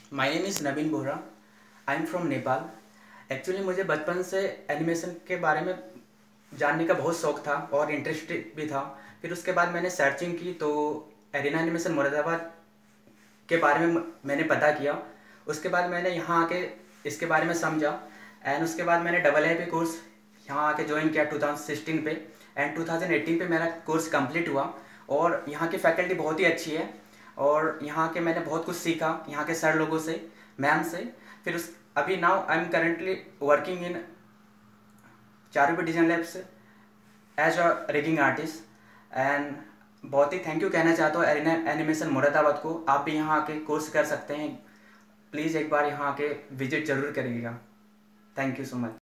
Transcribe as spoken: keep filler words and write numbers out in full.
My name is Naveen Bohra. I am from Nepal. Actually मुझे बचपन से एनिमेशन के बारे में जानने का बहुत शौक था और इंटरेस्ट भी था। फिर उसके बाद मैंने सर्चिंग की तो एरिना एनिमेशन मुरादाबाद के बारे में मैंने पता किया। उसके बाद मैंने यहाँ आके इसके बारे में समझा एंड उसके बाद मैंने डबल ए पी कोर्स यहाँ आके ज्वाइन किया टू थाउजेंड सिक्सटीन पे एंड टू थाउजेंड एटीन पे मेरा कोर्स कंप्लीट हुआ। और यहाँ की फैकल्टी बहुत ही अच्छी है और यहाँ के मैंने बहुत कुछ सीखा यहाँ के सर लोगों से, मैम से। फिर उस अभी now I am currently working in Charuvi design labs as a rigging artist and बहुत ही थैंक यू कहना चाहता हूँ एरिना एनिमेशन मुरादाबाद को। आप भी यहाँ आके कोर्स कर सकते हैं। प्लीज़ एक बार यहाँ आके विजिट ज़रूर करिएगा। Thank you so much.